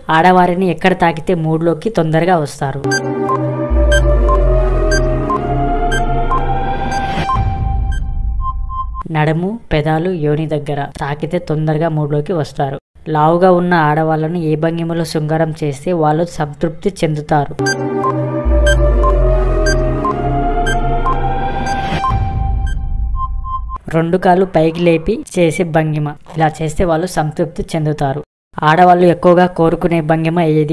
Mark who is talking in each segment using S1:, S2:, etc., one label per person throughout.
S1: ఆడవారిని ఎక్కడ తాకితే మూడ్లోకి తొందరగా వస్తారు. నడుము, పెదాలు, యోని దగ్గర తాకితే తొందరగా మూడ్లోకి వస్తారు. లావుగా ఉన్న ఆడవాళ్ళను ఏ భంగిమలో శృంగారం చేస్తే వాళ్ళు సంతృప్తి చెందుతారు. రెండు కాళ్ళు పైకి లేపి చేసే భంగిమ. ఇలా చేస్తే వాళ్ళు సంతృప్తి చెందుతారు. ఆడవాళ్ళు ఎక్కువగా కోరుకునే భంగిమ ఏది?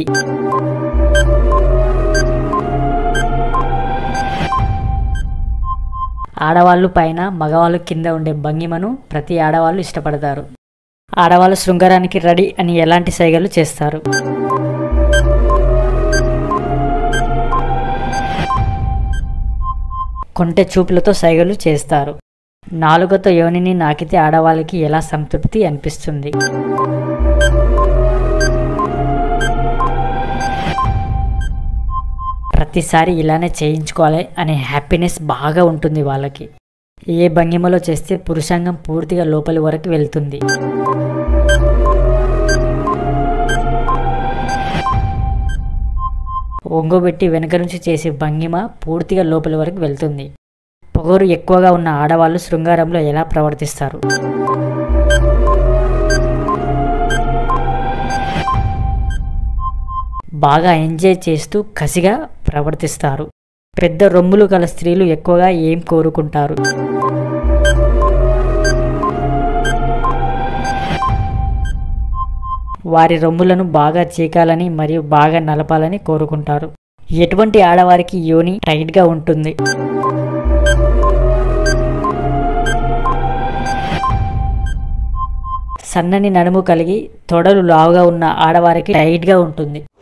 S1: ఆడవాళ్ళు పైన, మగవాళ్ళు కింద ఉండే భంగిమను ప్రతి ఆడవాళ్ళు ఇష్టపడతారు. ఆడవాళ్ళు శృంగారానికి రెడీ అని ఎలాంటి సైగలు చేస్తారు? కొంటె చూపులతో సైగలు చేస్తారు. నాలుకతో యోనిని నాకితే ఆడవాళ్ళకి ఎలా సంతృప్తి అనిపిస్తుంది? ప్రతిసారి ఇలానే చేయించుకోవాలి అనే హ్యాపీనెస్ బాగా ఉంటుంది వాళ్ళకి. ఏ భంగిమలో చేస్తే పురుషాంగం పూర్తిగా లోపలి వరకు వెళ్తుంది? ఒంగోబెట్టి వెనుక నుంచి చేసే భంగిమ పూర్తిగా లోపలి వరకు వెళ్తుంది. పొగరు ఎక్కువగా ఉన్న ఆడవాళ్ళు శృంగారంలో ఎలా ప్రవర్తిస్తారు? బాగా ఎంజాయ్ చేస్తూ కసిగా ప్రవర్తిస్తారు. పెద్ద రొమ్ములు గల స్త్రీలు ఎక్కువగా ఏం కోరుకుంటారు? వారి రొమ్ములను బాగా చీకాలని మరియు బాగా నలపాలని కోరుకుంటారు. ఎటువంటి ఆడవారికి యోని టైట్గా ఉంటుంది? సన్నని నడుము కలిగి తొడలు లావుగా ఉన్న ఆడవారికి టైట్గా ఉంటుంది.